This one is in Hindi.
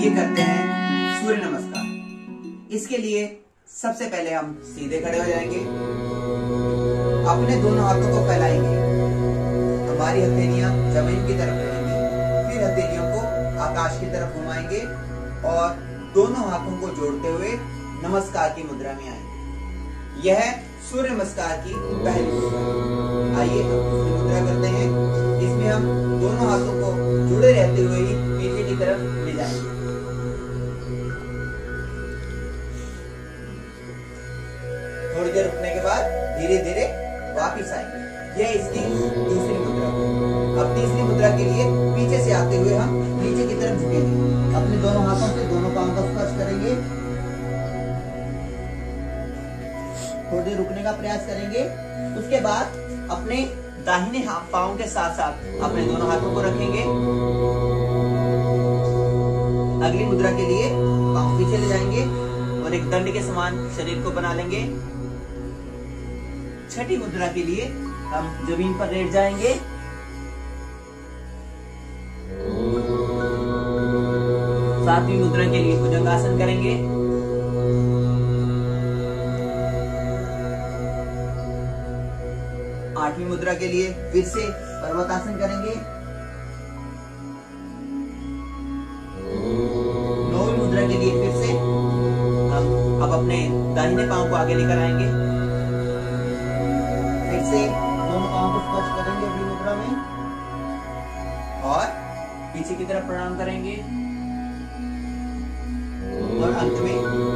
आइए करते हैं सूर्य नमस्कार। इसके लिए सबसे पहले हम सीधे खड़े हो जाएंगे, अपने दोनों हाथों को फैलाएंगे, हमारी हथेलियां जमीन की तरफ रहेंगी, फिर हथेलियों को आकाश की तरफ घुमाएंगे और दोनों हाथों को जोड़ते हुए नमस्कार की मुद्रा में आएंगे। यह सूर्य नमस्कार की पहली मुद्रा। आइए हम दूसरी मुद्रा करते हैं। इसमें हम दोनों हाथों को जुड़े रहते हुए ही पीछे की तरफ ले जाएंगे। थोड़ी देर रुकने के बाद धीरे धीरे वापिस आएंगे। यह इसकी दूसरी मुद्रा। अब तीसरी मुद्रा के लिए पीछे से आते हुए हम नीचे की तरफ झुकेंगे, अपने दोनों हाथों से दोनों पांव का स्पर्श करेंगे, थोड़ी देर रुकने का प्रयास करेंगे। उसके बाद अपने दाहिने पांव के साथ साथ अपने दोनों हाथों को रखेंगे। अगली मुद्रा के लिए पांव पीछे ले जाएंगे और एक दंड के समान शरीर को बना लेंगे। छठी मुद्रा के लिए हम जमीन पर लेट जाएंगे। सातवीं मुद्रा के लिए भुजंगासन करेंगे। आठवीं मुद्रा के लिए फिर से पर्वतासन करेंगे। नौवीं मुद्रा के लिए फिर से हम अब अपने दाहिने पांव को आगे लेकर आएंगे, फिर से दोनों पांव को स्पर्श करेंगे अगली मुद्रा में और पीछे की तरफ प्रणाम करेंगे और अंत में